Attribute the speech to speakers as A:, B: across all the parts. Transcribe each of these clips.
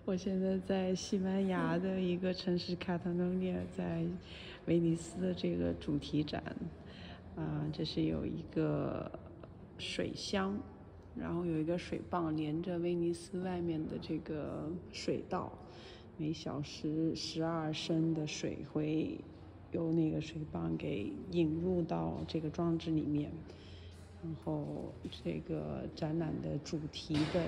A: 我现在在西班牙的一个城市Catalonia，在威尼斯的这个主题展，这是有一个水箱，然后有一个水泵连着威尼斯外面的这个水道，每小时12升的水会由那个水泵给引入到这个装置里面。然后这个展览的主题的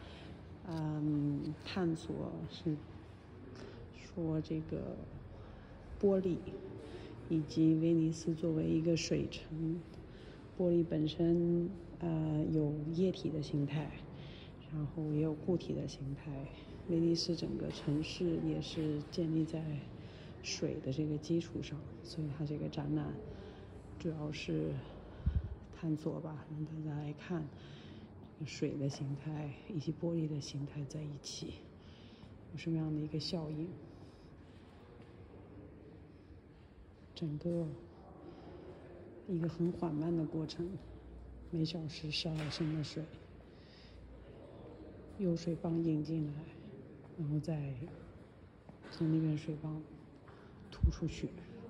A: 探索是说这个玻璃以及威尼斯作为一个水城，玻璃本身有液体的形态，然后也有固体的形态。威尼斯整个城市也是建立在水的这个基础上，所以它这个展览主要是探索吧，让大家来看水的形态以及玻璃的形态在一起有什么样的一个效应。整个一个很缓慢的过程，每小时12升的水由水泵引进来，然后再从那边水泵吐出去。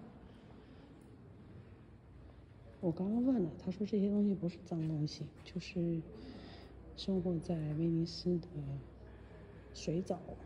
A: 我刚刚问了，他说这些东西不是脏东西，就是生活在威尼斯的水藻